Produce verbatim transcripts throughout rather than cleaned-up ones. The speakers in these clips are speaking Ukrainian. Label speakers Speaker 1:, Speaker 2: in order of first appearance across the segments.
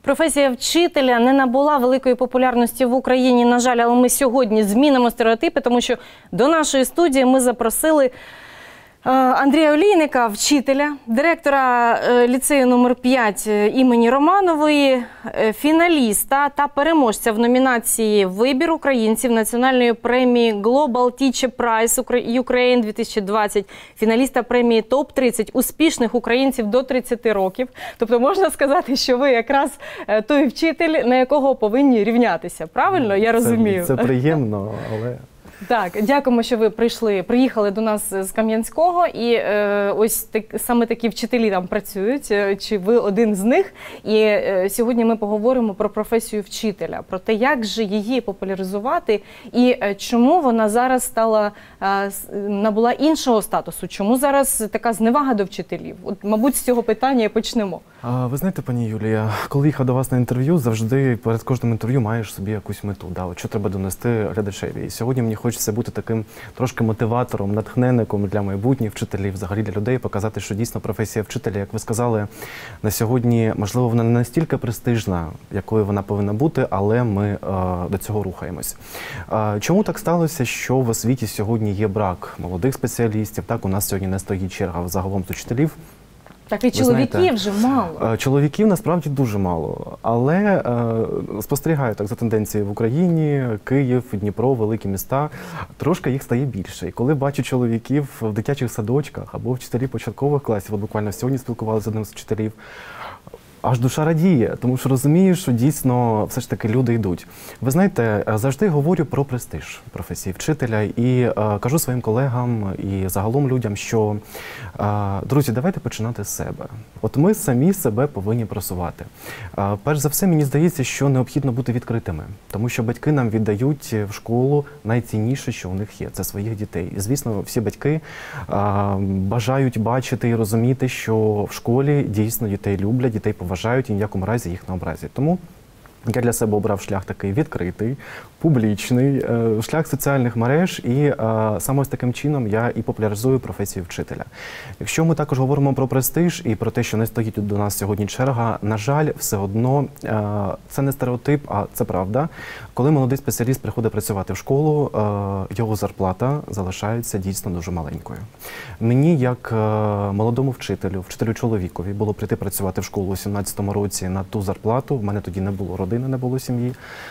Speaker 1: Професія вчителя не набула великої популярності в Україні, на жаль, але ми сьогодні змінимо стереотипи, тому що до нашої студії ми запросили Андрія Олійника, вчителя, директора ліцею номер п'ять імені Романової, фіналіста та переможця в номінації «Вибір українців» національної премії Global Teacher Prize Ukraine дві тисячі двадцять, фіналіста премії топ тридцять успішних українців до тридцяти років. Тобто можна сказати, що ви якраз той вчитель, на якого повинні рівнятися. Правильно? Я розумію.
Speaker 2: Це, це приємно, але...
Speaker 1: Так, дякуємо, що ви прийшли, приїхали до нас з Кам'янського, і е, ось так, саме такі вчителі там працюють, чи ви один з них. І е, сьогодні ми поговоримо про професію вчителя, про те, як же її популяризувати і е, чому вона зараз стала, е, набула іншого статусу, чому зараз така зневага до вчителів. От, мабуть, з цього питання і почнемо.
Speaker 2: А, ви знаєте, пані Юлія, коли їхав до вас на інтерв'ю, завжди перед кожним інтерв'ю маєш собі якусь мету, да, от що треба донести глядачеві. І сьогодні мені хочеться бути таким трошки мотиватором, натхненником для майбутніх вчителів, взагалі для людей, показати, що дійсно професія вчителя, як ви сказали, на сьогодні, можливо, вона не настільки престижна, якою вона повинна бути, але ми е, до цього рухаємось. Е, чому так сталося, що в освіті сьогодні є брак молодих спеціалістів? Так, у нас сьогодні не стоїть черга загалом з учителів.
Speaker 1: Так і чоловіків вже мало.
Speaker 2: Чоловіків насправді дуже мало, але е, спостерігаю так за тенденцією в Україні, Київ, Дніпро, великі міста, трошки їх стає більше. І коли бачу чоловіків в дитячих садочках або вчителів початкових класів, от буквально сьогодні спілкувалися з одним з вчителів, аж душа радіє, тому що розумію, що дійсно все ж таки люди йдуть. Ви знаєте, завжди говорю про престиж професії вчителя і е, кажу своїм колегам і загалом людям, що, е, друзі, давайте починати з себе. От ми самі себе повинні просувати. Е, перш за все, мені здається, що необхідно бути відкритими, тому що батьки нам віддають в школу найцінніше, що у них є – це своїх дітей. І, звісно, всі батьки е, бажають бачити і розуміти, що в школі дійсно дітей люблять, дітей поважають, вважають і ні в якому разі їх не образять. Тому я для себе обрав шлях такий відкритий, публічний, шлях соціальних мереж, і саме ось таким чином я і популяризую професію вчителя. Якщо ми також говоримо про престиж і про те, що не стоїть до нас сьогодні черга, на жаль, все одно це не стереотип, а це правда. Коли молодий спеціаліст приходить працювати в школу, його зарплата залишається дійсно дуже маленькою. Мені, як молодому вчителю, вчителю чоловікові, було прийти працювати в школу у сімнадцятому році на ту зарплату, в мене тоді не було родини, не було сім'ї,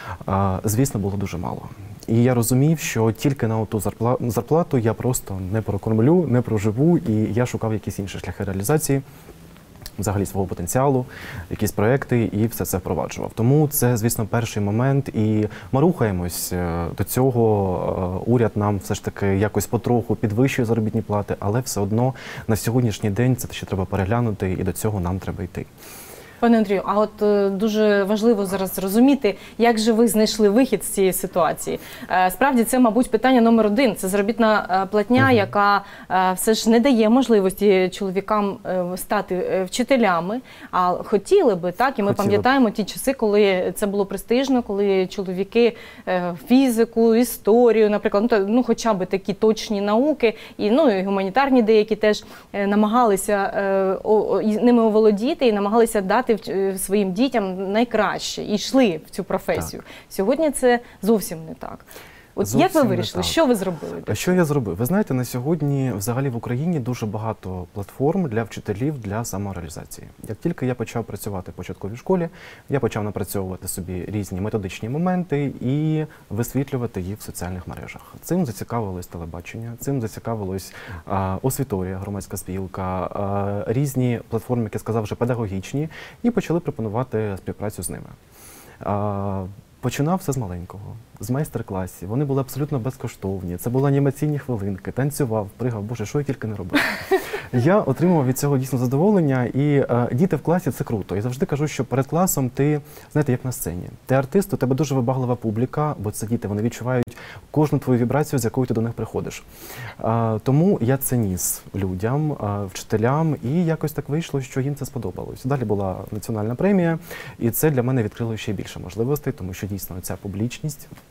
Speaker 2: звісно, було дуже мало. І я розумів, що тільки на ту зарплату я просто не прокормлю, не проживу, і я шукав якісь інші шляхи реалізації взагалі свого потенціалу, якісь проекти, і все це впроваджував. Тому це, звісно, перший момент, і ми рухаємось до цього. Уряд нам все ж таки якось потроху підвищує заробітні плати, але все одно на сьогоднішній день це ще треба переглянути, і до цього нам треба йти.
Speaker 1: Пане Андрію, а от е, дуже важливо зараз зрозуміти, як же ви знайшли вихід з цієї ситуації. Е, справді, це, мабуть, питання номер один. Це заробітна е, платня, угу. яка е, все ж не дає можливості чоловікам е, стати е, вчителями, а хотіли би, так? І ми пам'ятаємо ті часи, коли це було престижно, коли чоловіки е, фізику, історію, наприклад, ну, ну хоча б такі точні науки, і, ну, і гуманітарні деякі теж е, намагалися е, о, о, ними оволодіти і намагалися дати своїм дітям найкраще і йшли в цю професію. Так. Сьогодні це зовсім не так. От зовсім як ви вирішили? Що ви зробили?
Speaker 2: Що я зробив? Ви знаєте, на сьогодні взагалі в Україні дуже багато платформ для вчителів для самореалізації. Як тільки я почав працювати в початковій школі, я почав напрацьовувати собі різні методичні моменти і висвітлювати їх в соціальних мережах. Цим зацікавилось телебачення, цим зацікавилось а, освіторія, громадська спілка, а, різні платформи, як я сказав, вже педагогічні, і почали пропонувати співпрацю з ними. А, Починав все з маленького, з майстер-класів. Вони були абсолютно безкоштовні. Це були анімаційні хвилинки, танцював, пригав, боже, що я тільки не робив. Я отримував від цього дійсно задоволення, і е, діти в класі – це круто. Я завжди кажу, що перед класом ти, знаєте, як на сцені. Ти артист, у тебе дуже вибаглива публіка, бо це діти, вони відчувають кожну твою вібрацію, з якою ти до них приходиш. Е, тому я це ніс людям, е, вчителям, і якось так вийшло, що їм це сподобалось. Далі була національна премія, і це для мене відкрило ще більше можливостей, тому що дійсно ця публічність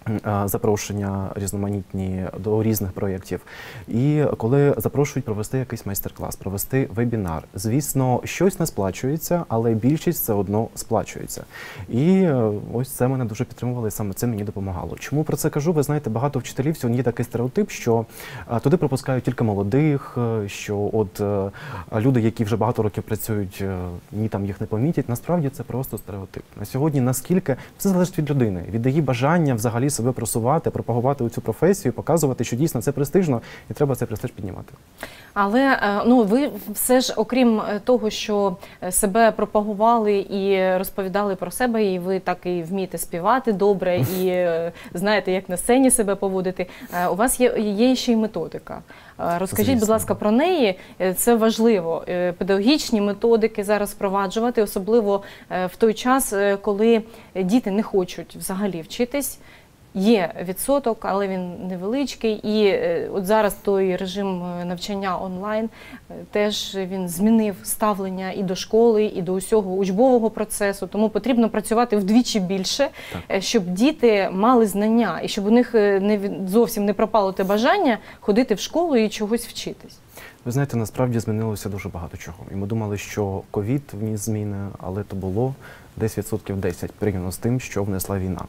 Speaker 2: запрошення різноманітні до різних проєктів. І коли запрошують провести якийсь майстер-клас, провести вебінар, звісно, щось не сплачується, але більшість все одно сплачується. І ось це мене дуже підтримувало, і саме це мені допомагало. Чому про це кажу? Ви знаєте, багато вчителів сьогодні є такий стереотип, що туди пропускають тільки молодих, що от люди, які вже багато років працюють, ні там їх не помітять. Насправді це просто стереотип. На сьогодні наскільки все залежить від людини, від її бажання взагалі себе просувати, пропагувати цю професію, показувати, що дійсно це престижно і треба цей престиж піднімати.
Speaker 1: Але ну, ви все ж, окрім того, що себе пропагували і розповідали про себе, і ви так і вмієте співати добре, і знаєте, як на сцені себе поводити, у вас є, є ще й методика. Розкажіть, Звісно. будь ласка, про неї. Це важливо. Педагогічні методики зараз впроваджувати, особливо в той час, коли діти не хочуть взагалі вчитись. Є відсоток, але він невеличкий, і от зараз той режим навчання онлайн теж він змінив ставлення і до школи, і до усього учбового процесу, тому потрібно працювати вдвічі більше, так. щоб діти мали знання, і щоб у них не, зовсім не пропало те бажання ходити в школу і чогось вчитись.
Speaker 2: Ви знаєте, насправді змінилося дуже багато чого. І ми думали, що ковід вніс зміни, але то було десь відсотків десять порівняно з тим, що внесла війна.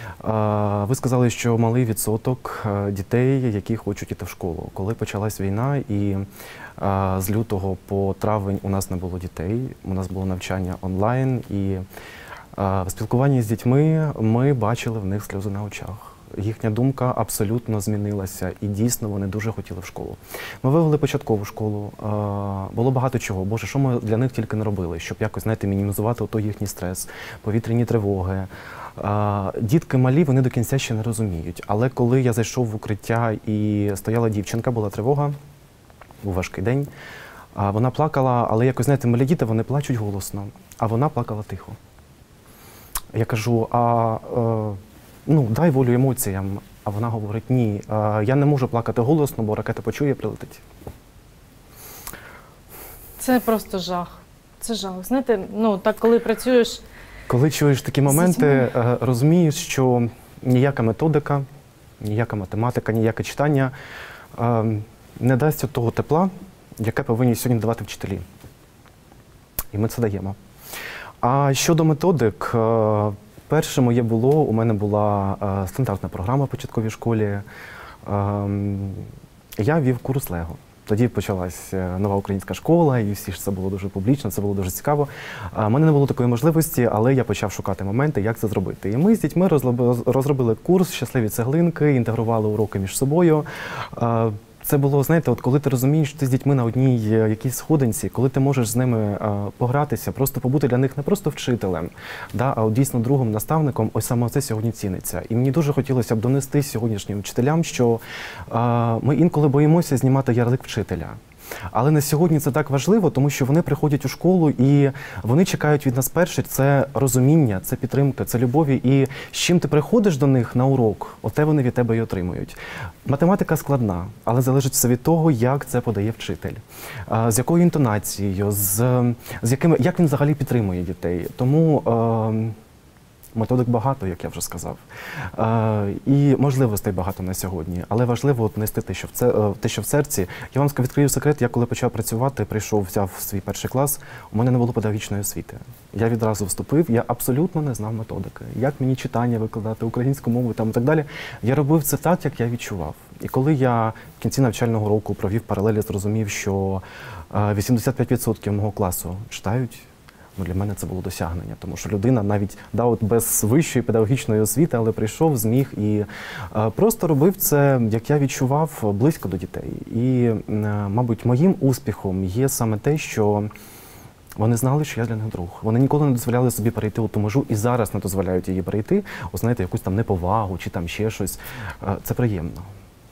Speaker 2: Ви сказали, що малий відсоток дітей, які хочуть іти в школу. Коли почалась війна і з лютого по травень у нас не було дітей, у нас було навчання онлайн, і в спілкуванні з дітьми ми бачили в них сльози на очах. Їхня думка абсолютно змінилася, і дійсно вони дуже хотіли в школу. Ми вивели початкову школу, було багато чого. Боже, що ми для них тільки не робили, щоб якось, знаєте, мінімізувати ото їхній стрес, повітряні тривоги. Дітки малі, вони до кінця ще не розуміють. Але коли я зайшов в укриття і стояла дівчинка, була тривога, був важкий день, вона плакала, але якось, знаєте, малі діти, вони плачуть голосно, а вона плакала тихо. Я кажу, а... ну, дай волю емоціям. А вона говорить, ні, я не можу плакати голосно, бо ракета почує, прилетить.
Speaker 1: Це просто жах. Це жах. Знаєте, ну, так коли працюєш...
Speaker 2: Коли чуєш такі моменти, розумієш, що ніяка методика, ніяка математика, ніяке читання не дасть того тепла, яке повинні сьогодні давати вчителі. І ми це даємо. А щодо методик, перше моє було, у мене була е, стандартна програма в початковій школі. Е, я вів курс Лего. Тоді почалась нова українська школа, і всі ж це було дуже публічно, це було дуже цікаво. У е, мене не було такої можливості, але я почав шукати моменти, як це зробити. І ми з дітьми розробили курс «Щасливі цеглинки», інтегрували уроки між собою. Е, Це було, знаєте, от коли ти розумієш, що ти з дітьми на одній якійсь сходинці, коли ти можеш з ними а, погратися, просто побути для них не просто вчителем, да, а от дійсно другом, наставником, ось саме це сьогодні ціниться. І мені дуже хотілося б донести сьогоднішнім вчителям, що а, ми інколи боїмося знімати ярлик вчителя. Але на сьогодні це так важливо, тому що вони приходять у школу і вони чекають від нас перше, це розуміння, це підтримка, це любові. І з чим ти приходиш до них на урок, оте вони від тебе і отримують. Математика складна, але залежить все від того, як це подає вчитель, з якою інтонацією, з, з якими, як він взагалі підтримує дітей. Тому методик багато, як я вже сказав. Е, і можливостей багато на сьогодні. Але важливо от нести те, що в це, те, що в серці. Я вам відкрию секрет, я коли почав працювати, прийшов, взяв свій перший клас, у мене не було педагогічної освіти. Я відразу вступив, я абсолютно не знав методики. Як мені читання викладати, українську мову там, і так далі. Я робив це так, як я відчував. І коли я в кінці навчального року провів паралелі, зрозумів, що вісімдесят п'ять відсотків мого класу читають, ну, для мене це було досягнення, тому що людина навіть да, от без вищої педагогічної освіти, але прийшов, зміг і е, просто робив це, як я відчував, близько до дітей. І, е, мабуть, моїм успіхом є саме те, що вони знали, що я для них друг. Вони ніколи не дозволяли собі перейти у ту межу і зараз не дозволяють її перейти, о, знаєте, якусь там неповагу чи там ще щось. Е, це приємно.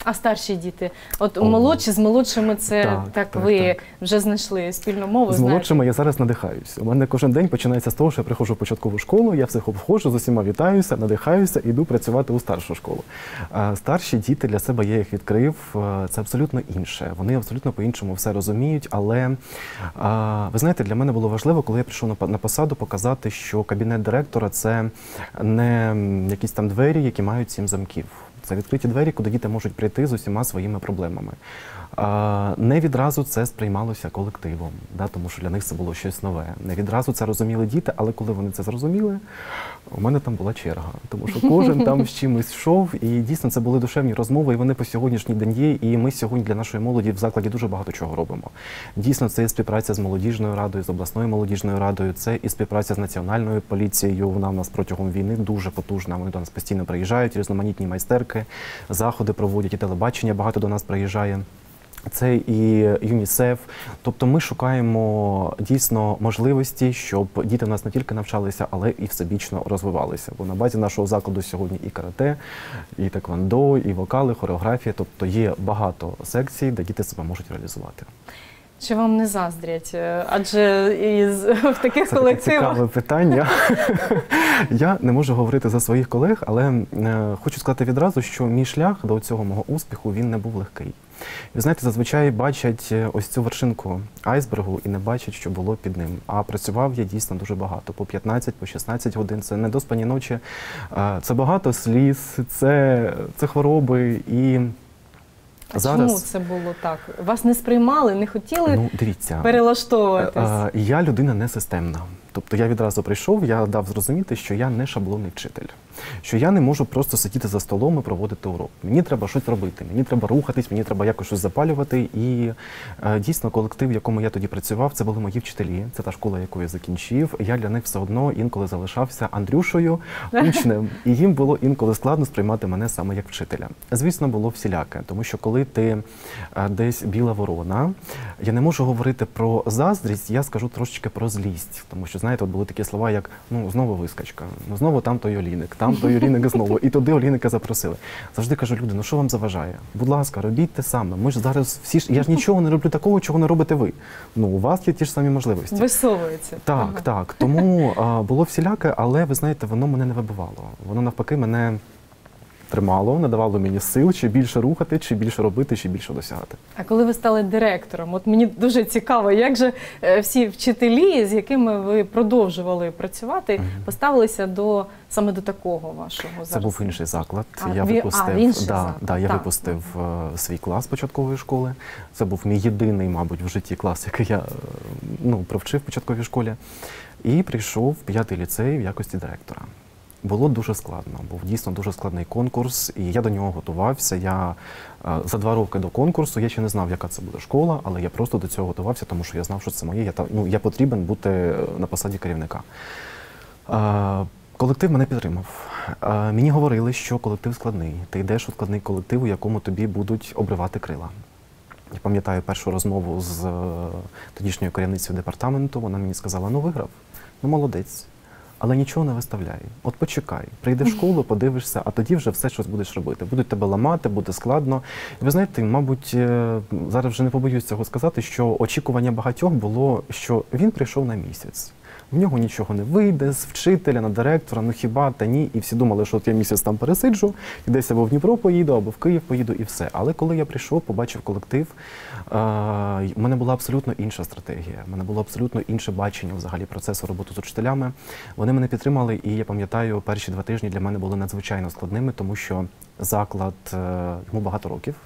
Speaker 1: А старші діти? От
Speaker 2: О.
Speaker 1: молодші з молодшими це
Speaker 2: Так,
Speaker 1: так,
Speaker 2: так,
Speaker 1: ви
Speaker 2: так.
Speaker 1: вже знайшли спільну мову,
Speaker 2: З
Speaker 1: знаєте?
Speaker 2: молодшими я зараз надихаюсь. У мене кожен день починається з того, що я приходжу в початкову школу, я всіх обходжу, з усіма вітаюся, надихаюся і йду працювати у старшу школу. А старші діти для себе, я їх відкрив, це абсолютно інше. Вони абсолютно по-іншому все розуміють, але а, ви знаєте, для мене було важливо, коли я прийшов на, на посаду, показати, що кабінет директора – це не якісь там двері, які мають сім замків. Це відкриті двері, куди діти можуть прийти з усіма своїми проблемами. А, не відразу це сприймалося колективом, да, тому що для них це було щось нове. Не відразу це розуміли діти, але коли вони це зрозуміли, у мене там була черга. Тому що кожен там з чимось йшов, і дійсно це були душевні розмови, і вони по сьогоднішній день є, і ми сьогодні для нашої молоді в закладі дуже багато чого робимо. Дійсно, це і співпраця з молодіжною радою, з обласною молодіжною радою, це і співпраця з національною поліцією. Вона в нас протягом війни дуже потужна, вони до нас постійно приїжджають, різноманітні майстерки, заходи проводять, і телебачення багато до нас приїжджає. Це і ЮНІСЕФ. Тобто ми шукаємо дійсно можливості, щоб діти в нас не тільки навчалися, але і всебічно розвивалися. Бо на базі нашого закладу сьогодні і карате, і теквондо, і вокали, хореографія. Тобто є багато секцій, де діти себе можуть реалізувати.
Speaker 1: Чи вам не заздрять? Адже із, в таких
Speaker 2: Це
Speaker 1: колективах...
Speaker 2: Це цікаве питання. Я не можу говорити за своїх колег, але е, хочу сказати відразу, що мій шлях до цього мого успіху, він не був легкий. Ви знаєте, зазвичай бачать ось цю вершинку айсбергу і не бачать, що було під ним. А працював я дійсно дуже багато, по п'ятнадцять, по шістнадцять годин, це недоспані ночі, це багато сліз, це, це хвороби і...
Speaker 1: А
Speaker 2: зараз...
Speaker 1: чому це було так? Вас не сприймали, не хотіли
Speaker 2: ну, дивіться,
Speaker 1: перелаштовуватись?
Speaker 2: Я людина не системна. Тобто я відразу прийшов, я дав зрозуміти, що я не шаблонний вчитель. Що я не можу просто сидіти за столом і проводити урок. Мені треба щось робити, мені треба рухатись, мені треба якось щось запалювати. І е, дійсно колектив, в якому я тоді працював, це були мої вчителі. Це та школа, яку я закінчив. Я для них все одно інколи залишався Андрюшею, учнем. І їм було інколи складно сприймати мене саме як вчителя. Звісно, було всіляке. Тому що коли ти е, десь біла ворона, я не можу говорити про заздрість, я скажу трошечки про злість. Тому що, знаєте, от були такі слова, як ну, знову вискочка, ну, знову там той олійник, там той олійник знову, і туди олійника запросили. Завжди кажу, люди, ну що вам заважає? Будь ласка, робіть те саме. Ми ж зараз всі ж, я ж нічого не роблю такого, чого не робите ви. Ну, у вас є ті ж самі можливості.
Speaker 1: Висовується.
Speaker 2: Так, ага. так. Тому а, було всіляке, але, ви знаєте, воно мене не вибивало. Воно навпаки мене тримало, надавало мені сил, чи більше рухати, чи більше робити, чи більше досягати.
Speaker 1: А коли ви стали директором, от мені дуже цікаво, як же всі вчителі, з якими ви продовжували працювати, mm-hmm. поставилися до саме до такого вашого зараз?
Speaker 2: Це був інший заклад.
Speaker 1: А,
Speaker 2: я
Speaker 1: ві...
Speaker 2: випустив,
Speaker 1: а, інший
Speaker 2: да,
Speaker 1: заклад.
Speaker 2: Да, я
Speaker 1: так.
Speaker 2: випустив uh, свій клас початкової школи. Це був мій єдиний, мабуть, в житті клас, який я ну, провчив в початковій школі. І прийшов в п'ятий ліцей в якості директора. Було дуже складно, був дійсно дуже складний конкурс, і я до нього готувався. Я за два роки до конкурсу, я ще не знав, яка це буде школа, але я просто до цього готувався, тому що я знав, що це моє, я, ну, я потрібен бути на посаді керівника. Колектив мене підтримав. Мені говорили, що колектив складний. Ти йдеш у складний колектив, у якому тобі будуть обривати крила. Я пам'ятаю першу розмову з тодішньою керівницею департаменту, вона мені сказала, ну виграв, ну молодець. Але нічого не виставляй. От почекай, прийди в школу, подивишся, а тоді вже все щось будеш робити. Будуть тебе ламати, буде складно. І ви знаєте, мабуть, зараз вже не побоюсь цього сказати, що очікування багатьох було, що він прийшов на місяць. В нього нічого не вийде, з вчителя на директора, ну хіба, та ні. І всі думали, що от я місяць там пересиджу, і десь або в Дніпро поїду, або в Київ поїду, і все. Але коли я прийшов, побачив колектив, у мене була абсолютно інша стратегія, у мене було абсолютно інше бачення взагалі процесу роботи з учителями. Вони мене підтримали, і я пам'ятаю, перші два тижні для мене були надзвичайно складними, тому що заклад, йому багато років.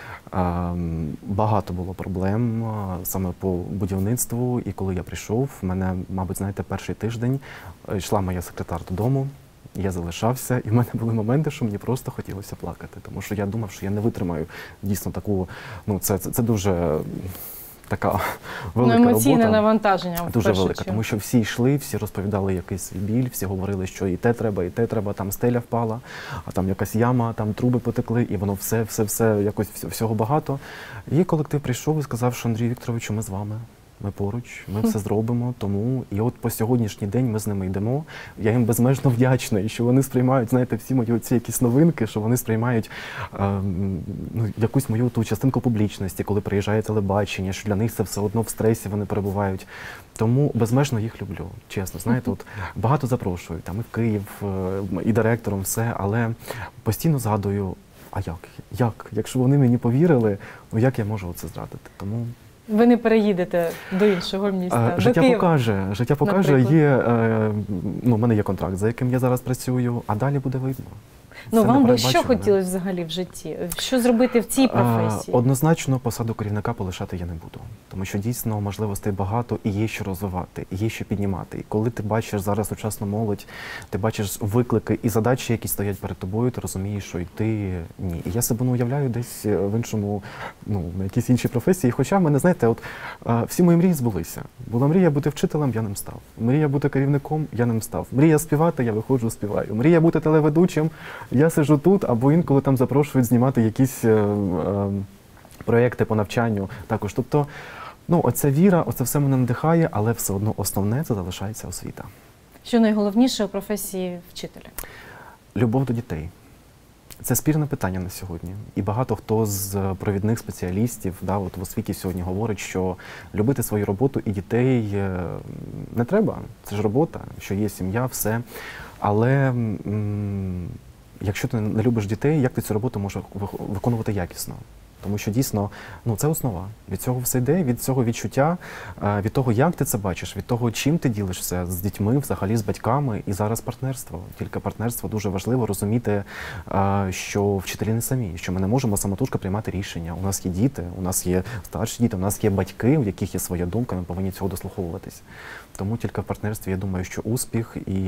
Speaker 2: Багато було проблем саме по будівництву, і коли я прийшов, в мене, мабуть, знаєте, перший тиждень йшла моя секретар додому, я залишався, і в мене були моменти, що мені просто хотілося плакати, тому що я думав, що я не витримаю дійсно таку, ну це, це, це дуже така велика
Speaker 1: ну, емоційне
Speaker 2: робота.
Speaker 1: навантаження.
Speaker 2: Дуже велика, тому що всі йшли, всі розповідали якийсь свій біль, всі говорили, що і те треба, і те треба, там стеля впала, а там якась яма, там труби потекли, і воно все, все, все, якось всього багато. І колектив прийшов і сказав, що Андрій Вікторовичу, ми з вами. ми поруч, ми все зробимо, тому і от по сьогоднішній день ми з ними йдемо. Я їм безмежно вдячний, що вони сприймають, знаєте, всі мої ці якісь новинки, що вони сприймають е, ну, якусь мою ту частинку публічності, коли приїжджає телебачення, що для них це все одно в стресі вони перебувають. Тому безмежно їх люблю, чесно. Знаєте, от багато запрошую, там і в Київ, і директором, все, але постійно згадую, а як? Як? Якщо вони мені повірили, ну як я можу це зрадити? Тому
Speaker 1: Ви не переїдете до іншого міста,
Speaker 2: Життя
Speaker 1: до Києва,
Speaker 2: покаже, життя покаже,
Speaker 1: наприклад.
Speaker 2: є, е, ну, в мене є контракт, за яким я зараз працюю, а далі буде видно.
Speaker 1: Ну,
Speaker 2: Це
Speaker 1: вам би що
Speaker 2: непередбачуване.
Speaker 1: хотілося взагалі в житті? Що зробити в цій професії?
Speaker 2: Е, Однозначно посаду керівника полишати я не буду, тому що дійсно можливостей багато і є що розвивати, і є що піднімати. І коли ти бачиш зараз сучасну молодь, ти бачиш виклики і задачі, які стоять перед тобою, ти розумієш, що йти ні. І я себе не уявляю десь в іншому, ну, на якійсь іншій професії. Хоча в мене, знаєте, от е, всі мої мрії збулися. Була мрія бути вчителем, я ним став. Мрія бути керівником, я ним став. Мрія співати, я виходжу, співаю. Мрія бути телеведучим, я сиджу тут, або інколи там запрошують знімати якісь е, е, проєкти по навчанню також. Тобто, ну, оця віра, оце все мене надихає, але все одно основне це залишається освіта.
Speaker 1: Що найголовніше у професії вчителя?
Speaker 2: Любов до дітей. Це спірне питання на сьогодні. І багато хто з провідних спеціалістів, да, от в освіті сьогодні говорить, що любити свою роботу і дітей е, не треба. Це ж робота, що є сім'я, все. Але м, якщо ти не любиш дітей, як ти цю роботу можеш виконувати якісно? Тому що дійсно, ну, це основа. Від цього все йде, від цього відчуття, від того, як ти це бачиш, від того, чим ти ділишся з дітьми, взагалі з батьками, і зараз партнерство. Тільки партнерство дуже важливо розуміти, що вчителі не самі, що ми не можемо самотужки приймати рішення. У нас є діти, у нас є старші діти, у нас є батьки, у яких є своя думка, ми повинні цього дослуховуватись. Тому тільки в партнерстві, я думаю, що успіх, і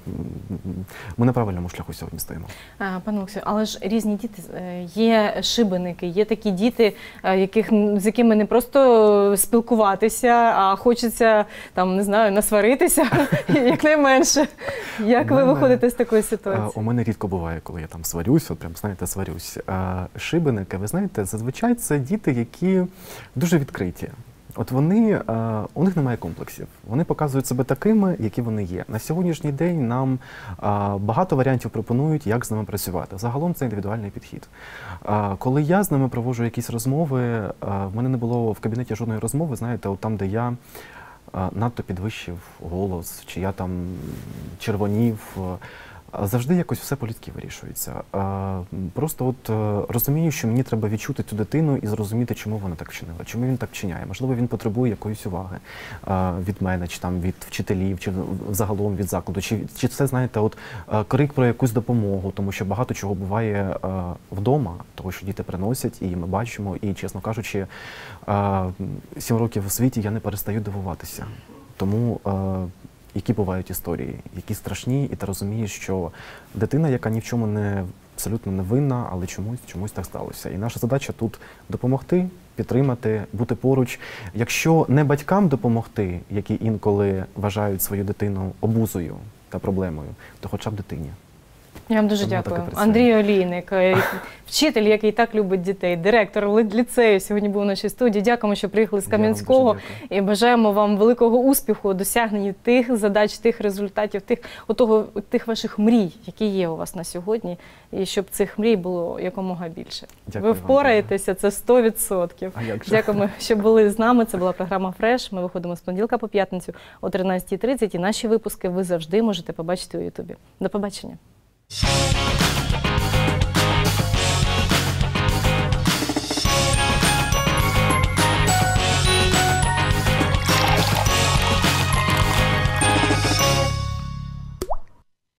Speaker 2: ми на правильному шляху сьогодні стоїмо.
Speaker 1: Пане Олексію, але ж різні діти, є шибеники, є такі діти, яких, з якими не просто спілкуватися, а хочеться, там, не знаю, насваритися, якнайменше. Як ви виходите з такої ситуації?
Speaker 2: У мене рідко буває, коли я там сварюсь, от прям, знаєте, сварюсь. Шибеники, ви знаєте, зазвичай це діти, які дуже відкриті. От вони, у них немає комплексів, вони показують себе такими, які вони є. На сьогоднішній день нам багато варіантів пропонують, як з ними працювати. Загалом це індивідуальний підхід. Коли я з ними проводжу якісь розмови, в мене не було в кабінеті жодної розмови, знаєте, от там, де я надто підвищив голос, чи я там червонів. Завжди якось все по-людськи вирішується. Просто от розумію, що мені треба відчути цю дитину і зрозуміти, чому вона так вчинила, чому він так вчиняє. Можливо, він потребує якоїсь уваги від мене, чи там від вчителів, чи загалом від закладу. Чи, чи це, знаєте, от крик про якусь допомогу, тому що багато чого буває вдома, того, що діти приносять, і ми бачимо, і, чесно кажучи, сім років у світі я не перестаю дивуватися. Тому які бувають історії, які страшні, і ти розумієш, що дитина, яка ні в чому не абсолютно не винна, але чомусь, чомусь так сталося. І наша задача тут допомогти, підтримати, бути поруч. Якщо не батькам допомогти, які інколи вважають свою дитину обузою та проблемою, то хоча б дитині.
Speaker 1: Я вам дуже
Speaker 2: Тому
Speaker 1: дякую. Андрій Олійник, вчитель, який так любить дітей, директор ліцею, сьогодні був у нашій студії. Дякуємо, що приїхали з Кам'янського. І бажаємо вам великого успіху, досягнення тих задач, тих результатів, тих, отого, тих ваших мрій, які є у вас на сьогодні, і щоб цих мрій було якомога більше.
Speaker 2: Дякую.
Speaker 1: Ви впораєтеся, це сто відсотків. Дякуємо, що були з нами. Це була програма «Фреш». Ми виходимо з понеділка по п'ятницю о тринадцятій тридцять. І наші випуски ви завжди можете побачити у Ютубі. До побачення.